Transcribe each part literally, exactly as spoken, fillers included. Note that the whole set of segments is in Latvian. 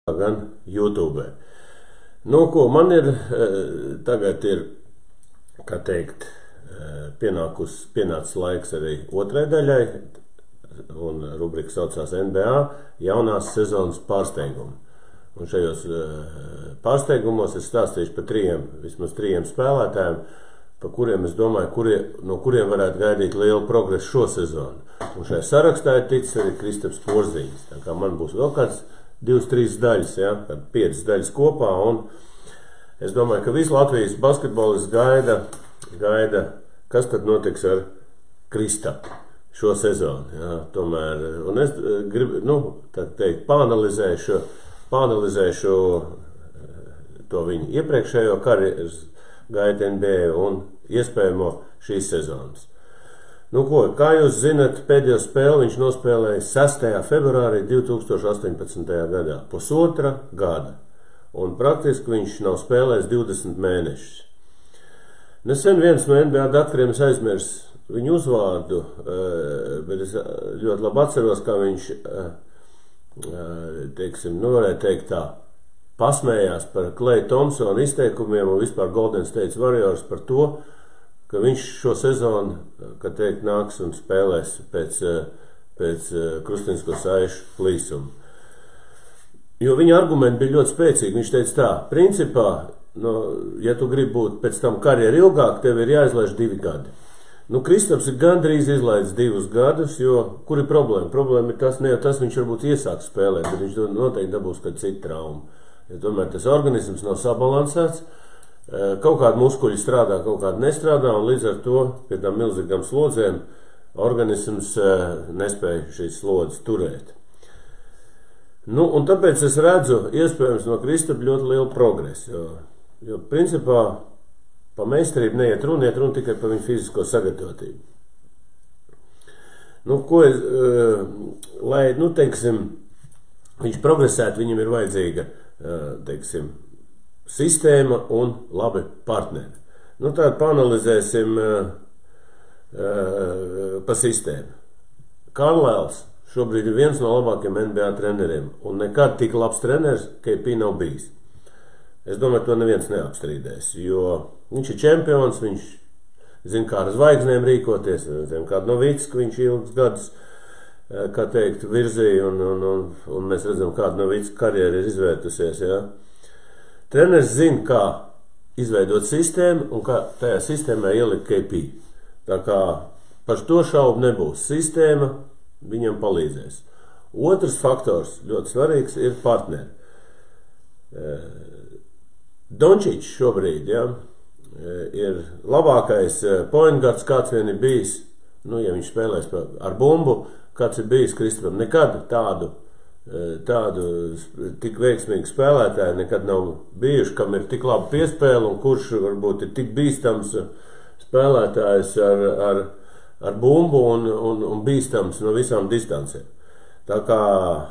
gan YouTube. Nu, ko man ir, tagad ir, kā teikt, pienākus, pienācis laiks arī otrai daļai, un rubrika saucās N B A jaunās sezonas pārsteigumi. Un šajos pārsteigumos es stāstīšu par trījiem, vismaz trījiem spēlētājiem, pa kuriem es domāju, kurie, no kuriem varētu gaidīt lielu progresu šo sezonu. Un šajā sarakstā ir ticis arī Kristaps Porziņš. Tā kā man būs vēl kāds divas, trīs daļas, ja, kad piecas daļas kopā, un es domāju, ka visi Latvijas basketbolists gaida, gaida, kas tad notiks ar Kristapu šo sezonu. Ja, tomēr, un es gribu, nu, tā teikt, pāanalizēšu, pāanalizēšu to viņu iepriekšējo karjeras gaitu N B A un iespējamo šīs sezonas. Nu ko, kā jūs zinat, pēdējo spēli viņš nospēlēja sestajā februārī divi tūkstoši astoņpadsmitajā gadā, pusotra gada, un praktiski viņš nav spēlējis divdesmit mēnešus. Nesen viens no N B A daktariem es aizmirsu viņu uzvārdu, bet es ļoti labi atceros, kā viņš, teiksim, nu varētu teikt tā, pasmējās par Klay Thompsona izteikumiem un vispār Golden State Warriors par to, ka viņš šo sezonu, kā teikt, nāks un spēlēs pēc, pēc krustinisko saišu plīsuma. Jo viņa argumenti bija ļoti spēcīgi. Viņš teica tā, principā, no, ja tu gribi būt pēc tam karjeru ilgāk, tev ir jāizlaiž divi gadi. Nu, Kristaps ir gandrīz izlaidis divus gadus, jo kur ir problēma? Problēma ir tas, ne jau tas viņš varbūt iesāk spēlēt, bet viņš noteikti dabūs kādu citu traumu. Ja tomēr tas organisms nav sabalansēts, kaut kādi muskuļi strādā, kaut kādi nestrādā, un līdz ar to pie tām milzīgām slodzēm organisms nespēja šīs slodzes turēt. Nu, un tāpēc es redzu, iespējams, no Kristapa ļoti lielu progresu, jo, jo principā pa meistarību neiet runa, iet runa tikai par viņu fizisko sagatavotību. Nu, ko es, lai, nu, teiksim, viņš progresētu, viņam ir vajadzīga, teiksim, sistēma un labi partneri. Nu, tātad paanalizēsim uh, uh, pa sistēmu. Karlēls šobrīd ir viens no labākiem N B A treneriem, un nekad tik labs treneris K P nav bijis. Es domāju, to neviens neapstrīdēs, jo viņš ir čempions, viņš zina, kā ar zvaigznēm rīkoties, zina, kādu Novicku viņš ilgus gadus, kā teikt, virzīja, un, un, un, un mēs redzam, kāda Novicka karjera ir izvērtusies, ja. Treneris zina, kā izveidot sistēmu un kā tajā sistēmā ielikt K P. Tā kā par to šaubu nebūs. Sistēma viņam palīdzēs. Otrs faktors, ļoti svarīgs, ir partneri. Dončičs šobrīd, ja, ir labākais point guards, kāds vien ir bijis, nu, ja viņš spēlēs ar bumbu, kāds ir bijis Kristapam. Nekad tādu tādu tik veiksmīgu spēlētāju nekad nav bijuši, kam ir tik laba piespēle un kurš varbūt ir tik bīstams spēlētājs ar, ar, ar bumbu un, un, un bīstams no visām distancēm. Tā kā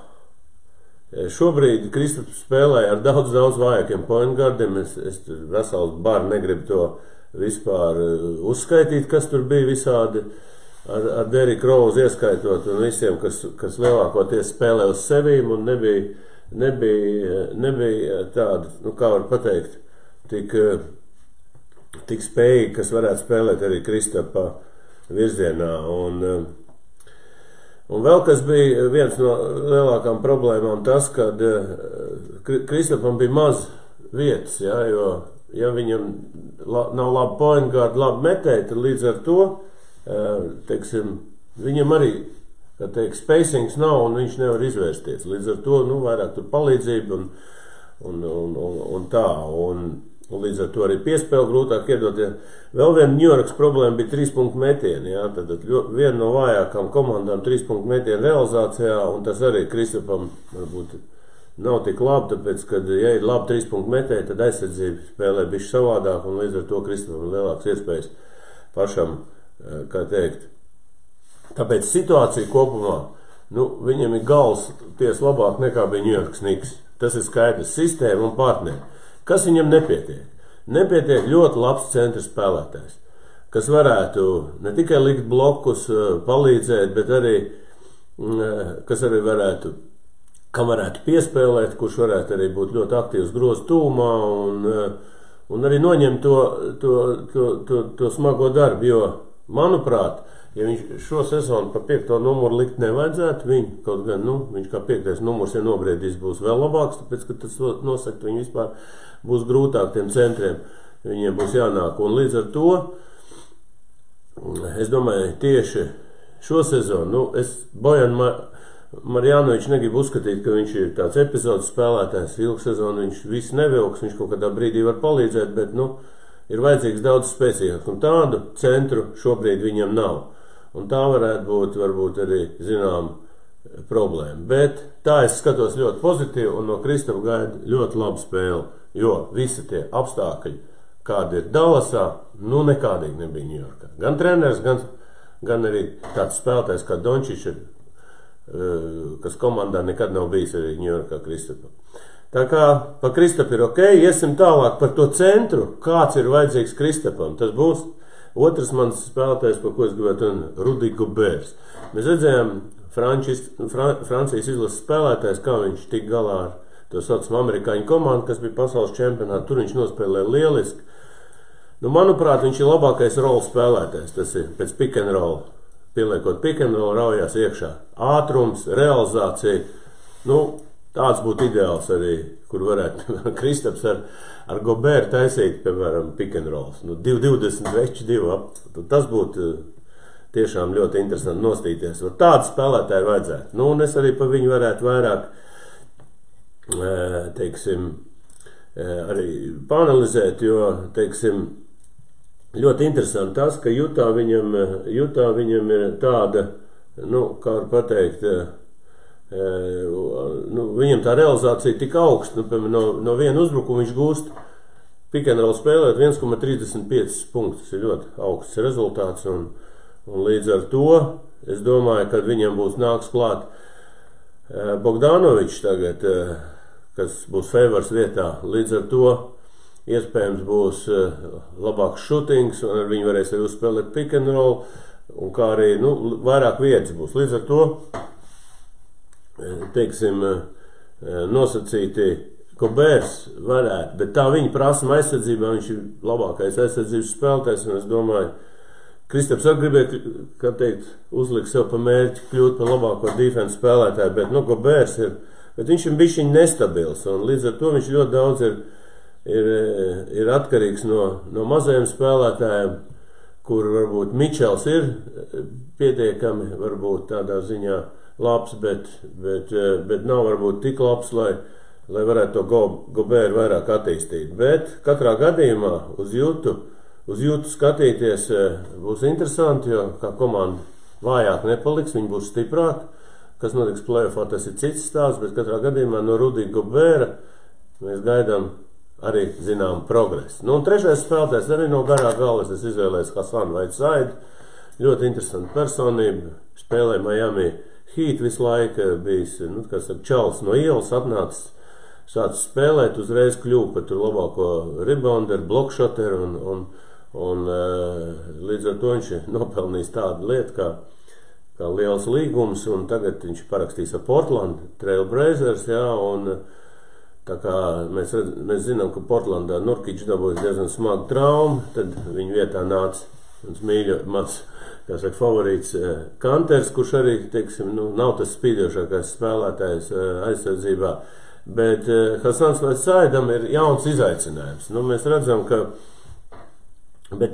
šobrīd Kristaps spēlē ar daudz, daudz vājākiem point guardiem, es, es vesels bar negribu to vispār uzskaitīt, kas tur bija visādi, ar, ar Derrick Rose ieskaitot un visiem, kas, kas lielākoties spēlē uz sevīm un nebija, nebija, nebija tāda, nu kā var pateikt, tik, tik spējīgi, kas varētu spēlēt arī Kristapa virzienā. Un, un vēl kas bija viens no lielākām problēmām tas, kad Kristapam bija maz vietas, ja, jo ja viņam nav labi point guard, labi metēji, tad līdz ar to teiksim, viņam arī, kā teikt, spacings nav un viņš nevar izvērsties. Līdz ar to, nu, vairāk tur palīdzība un, un, un, un, un tā, un, un līdz ar to arī piespēle grūtāk iedot. Ja. Vēl viena Ņujorkas problēma bija trīs punktu metieni, ja, tad viena no vājākām komandām trīs punktu metienu realizācijā, un tas arī Kristapam varbūt nav tik labi, tāpēc, kad, ja ir labi trīs punktu metēji, tad aizsardzība spēlē bišķi savādāk, un līdz ar to Kristapam ir lielāks iespējas pašam, kā teikt. Tāpēc situācija kopumā, nu, viņam ir gals ties labāk nekā bija Ņujorkas Knicks. Tas ir skaidrs, sistēma un partneri. Kas viņam nepietiek? Nepietiek ļoti labs centra spēlētājs, kas varētu ne tikai likt blokus, palīdzēt, bet arī, kas arī varētu kam varētu piespēlēt, kurš varētu arī būt ļoti aktīvs grozu tūmā un, un arī noņemt to, to, to, to, to smago darbu, jo, manuprāt, ja viņš šo sezonu pa piekto numuru likt nevajadzētu, viņu, kaut gan, nu, viņš kā piektais numurs, ja nobriedīs, būs vēl labāks, tāpēc, ka tas nosakt, viņi vispār būs grūtāk tiem centriem, viņiem būs jānāk, un līdz ar to, es domāju, tieši šo sezonu, nu, es Bojan Mar Marjanovičs negribu uzskatīt, ka viņš ir tāds epizodes spēlētājs, ilgu sezonu viņš visu nevilks, viņš kaut kādā brīdī var palīdzēt, bet, nu, ir vajadzīgs daudz spēcīgāk, un tādu centru šobrīd viņam nav. Un tā varētu būt, varbūt arī, zinām, problēma. Bet tā es skatos ļoti pozitīvi, un no Kristapa gaida ļoti labu spēli, jo visi tie apstākļi, kādi ir Dallasā, nu, nekādīgi nebija Ņujorkā. Gan treneris, gan, gan arī tāds spēlētājs kā Dončičs ir, kas komandā nekad nav bijis arī Ņujorkā Kristapam. Tā kā pa Kristapu ir ok, iesim tālāk par to centru, kāds ir vajadzīgs Kristapam. Tas būs otrs mans spēlētājs, par ko es gribētu, un Rudy Gobers. Mēs redzējām Frančis, Fran, Francijas izlases spēlētājs, kā viņš tik galā ar to saucam amerikāņu komandu, kas bija pasaules čempionātā, tur viņš nospēlē lieliski. Nu, manuprāt, viņš ir labākais rola spēlētājs, tas ir pēc pick and roll. Pieliekot pick and roll, raujās iekšā. Ātrums, realizācija, nu, tāds būtu ideāls arī, kur varētu Kristaps ar, ar Goberu taisīt, piemēram, pick and rolls. Nu, divi divdesmit veči, divi ap. Tas būtu tiešām ļoti interesanti nostīties. Tādu spēlētāju vajadzētu. Nu, un es arī pa viņu varētu vairāk, teiksim, arī panalizēt, jo, teiksim, ļoti interesanti tas, ka Jutā viņam, Jutā viņam ir tāda, nu, kā var pateikt, nu, viņam tā realizācija tik augsta, nu, piemēram, no, no viena uzbrukuma viņš gūst pick and roll spēlēt viens komats trīsdesmit pieci punktus, ir ļoti augsts rezultāts, un, un līdz ar to, es domāju, kad viņam būs nāks klāt Bogdanovičs tagad, kas būs Favors vietā, līdz ar to iespējams būs labāks šutings, un ar viņu varēs arī uzspēlēt pick and roll, un kā arī, nu, vairāk vietas būs. Līdz ar to, teiksim, nosacīti Gobers varētu, bet tā viņa prasma aizsardzībā, viņš ir labākais aizsardzības spēlētājs, un es domāju, Kristaps arī gribēja, kā teikt, uzlikt sev pa mērķi kļūt par labāko defense spēlētāju, bet, nu, Gobers ir, bet viņš ir bišķiņ nestabils, un līdz ar to viņš ļoti daudz ir Ir, ir atkarīgs no, no mazajiem spēlētājiem, kur varbūt Mičels ir pietiekami, varbūt tādā ziņā labs, bet, bet, bet nav varbūt tik labs, lai, lai varētu to go, Goberu vairāk attīstīt. Bet katrā gadījumā uz Jutu, uz Jutu skatīties būs interesanti, jo kā komanda vājāk nepaliks, viņi būs stiprāk. Kas notiks play-offā, tas ir cits stāsts, bet katrā gadījumā no Rudy Gobera mēs gaidām arī zinām progresu. Nu, un trešais spēlētājs arī no garā galas, es izvēlējos Hasanu Whiteside, ļoti interesanta personība, spēlē Miami Heat visu laiku, bijis, nu, kas saka, čals no ielas atnācis, sācis spēlēt, uzreiz kļuva par tur labāko rebounder, blokshoteru, un, un, un līdz ar to viņš ir nopelnījis tādu lietu, kā, kā liels līgums, un tagad viņš parakstīs ar Portland Trail Blazers, jā, un tā kā mēs, redz, mēs zinām, ka Portlandā Nurkičs dabūjas diezgan smagu traumu, tad viņa vietā nāca mans mīļo, mans, kā saka, favorīts Kanters, kurš arī, teiksim, nu, nav tas spīdošākais spēlētājs aizsardzībā, bet Hasans Whitesidam ir jauns izaicinājums. Nu, mēs redzam, ka, bet,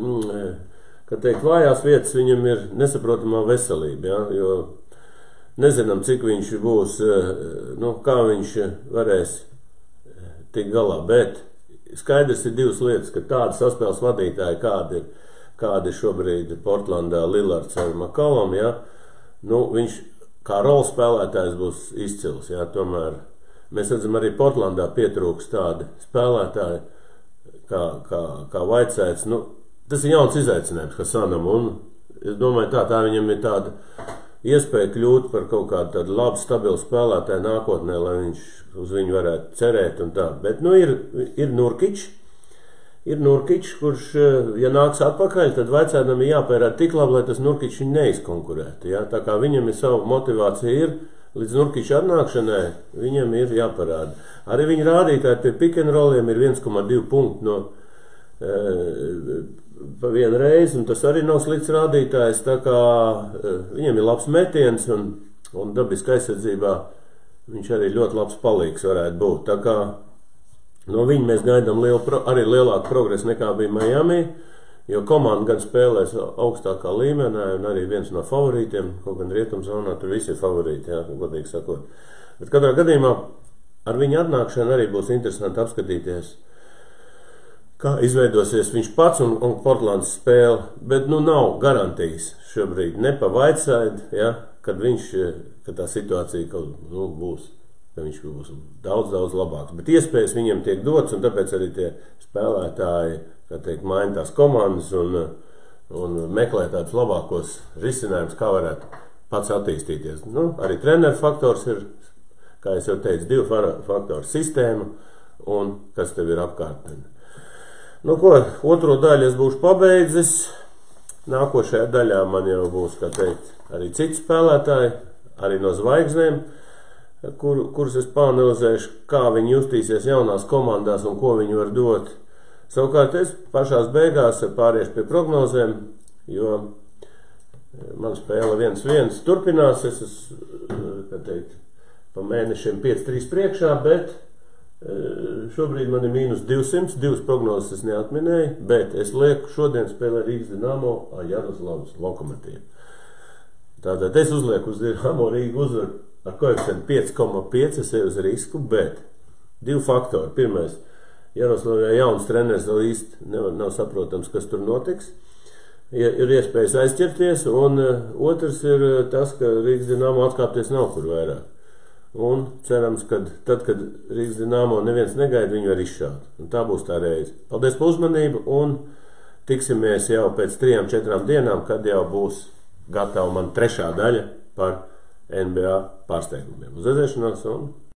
ka teikt, vājās vietas viņam ir nesaprotamā veselība, ja, jo nezinām, cik viņš būs, nu, kā viņš varēs tikt galā, bet skaidrs ir divas lietas, ka tāda saspēles vadītāja, kāda ir, kāda ir šobrīd Portlandā Lillards ar McCollum, ja, nu, viņš kā rola spēlētājs būs izcils, ja, tomēr mēs redzam arī Portlandā pietrūks tādi spēlētāji, kā, kā, kā Whitesides, nu, tas ir jauns izaicinājums Hasanam, un es domāju, tā, tā viņam ir tāda iespēja kļūt par kaut kādu tādu labu, stabilu spēlētāju nākotnē, lai viņš uz viņu varētu cerēt un tā. Bet, nu, ir, ir Nurkičs, ir Nurkičs, kurš, ja nāks atpakaļ, tad Whitesidam ir jāpērāt tik labi, lai tas Nurkičs viņu neizkonkurētu. Ja? Tā kā viņam ir savu motivāciju ir, līdz Nurkiča atnākšanai viņam ir jāparāda. Arī viņa rādītāji pie pick and rolliem ir viens komats divi punkti no e, pa vienu reizi, un tas arī nav slikts rādītājs, tā kā e, viņam ir labs metiens, un, un dabiski aizsardzībā viņš arī ļoti labs palīgs varētu būt. Tā kā no viņa mēs gaidām lielu, arī lielāku progresu nekā bija Miami, jo komanda gan spēlēs augstākā līmenī, un arī viens no favorītiem, kaut gan rietumzonā tur visi ir favorīti, jā, godīgi sakot. Bet katrā gadījumā ar viņa atnākšanu arī būs interesanti apskatīties, kā izveidosies viņš pats un, un Portlandas spēle, bet nu nav garantijas šobrīd, ne pa Whiteside, ja, kad viņš, kad tā situācija kaut, nu, būs, ka viņš būs daudz, daudz labāks. Bet iespējas viņiem tiek dots, un tāpēc arī tie spēlētāji, kā teikt, maina tās komandas un, un meklē tādus labākos risinājumus, kā varētu pats attīstīties. Nu, arī treneru faktors ir, kā es jau teicu, divu faktoru sistēma un kas tev ir apkārt. Nu ko, otro daļu es būšu pabeidzis. Nākošajā daļā man jau būs, kā teikt, arī citi spēlētāji, arī no zvaigznēm, kur, kurus es pāanalizēšu, kā viņi justīsies jaunās komandās un ko viņi var dot. Savukārt es pašās beigās pāriešu pie prognozēm, jo man spēle viens viens turpinās, es esmu, kā teikt, pa mēnešiem pieci trīs priekšā, bet šobrīd man ir mīnus divsimt, divas prognozes es neatminēju, bet es lieku šodien spēlē Rīgas Dinamo ar Jaroslavas Lokomotīvu. Tātad es uzlieku uz Dinamo Rīgu uzvaru ar koeficientu pieci komats pieci, es eju uz risku, bet divi faktori. Pirmais, Jaroslavā jauns treneris vēl īsti nav, nav saprotams, kas tur notiks. Ir, ir iespējas aizķerties, un otrs ir tas, ka Rīgas Dinamo atkāpties nav kur vairāk. Un cerams, ka tad, kad Rīgas Dinamo neviens negaida, viņu var izšaut. Un tā būs tā reize. Paldies par uzmanību, un tiksimies jau pēc trijām, četrām dienām, kad jau būs gatava man trešā daļa par N B A pārsteigumiem. Uz redzēšanos un